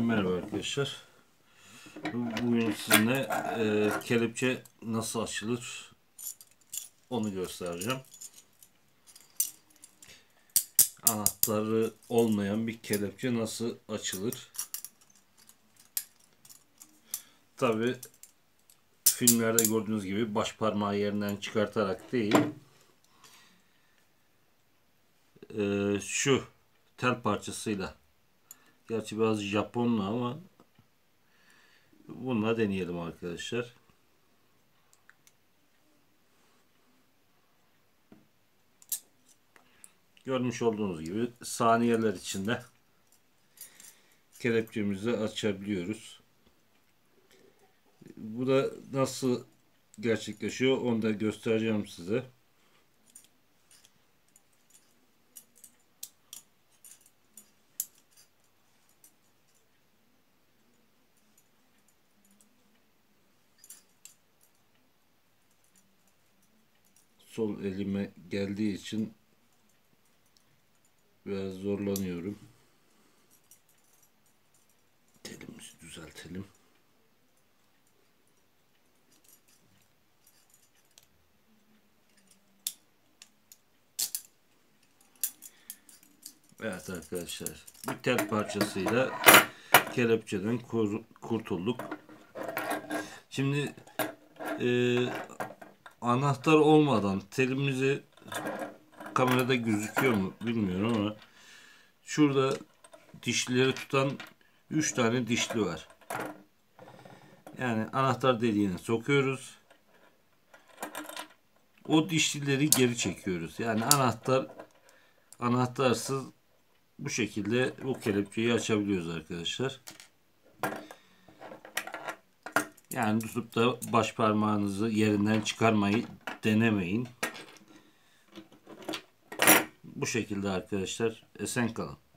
Merhaba arkadaşlar. Bugün sizinle kelepçe nasıl açılır onu göstereceğim. Anahtarı olmayan bir kelepçe nasıl açılır? Tabi filmlerde gördüğünüz gibi baş parmağı yerinden çıkartarak değil, şu tel parçasıyla, gerçi biraz Japonlu ama bununla deneyelim arkadaşlar. Görmüş olduğunuz gibi saniyeler içinde kelepçemizi açabiliyoruz. Bu da nasıl gerçekleşiyor onu da göstereceğim size. Sol elime geldiği için biraz zorlanıyorum. Telimizi düzeltelim. Evet arkadaşlar, bir tel parçasıyla kelepçeden kurtulduk. Şimdi anahtar olmadan telimizi, kamerada gözüküyor mu bilmiyorum ama şurada dişlileri tutan 3 tane dişli var. Yani anahtar deliğine sokuyoruz. O dişlileri geri çekiyoruz. Yani anahtarsız bu şekilde bu kelepçeyi açabiliyoruz arkadaşlar. Yani tutup da baş parmağınızı yerinden çıkarmayı denemeyin. Bu şekilde arkadaşlar. Esen kalın.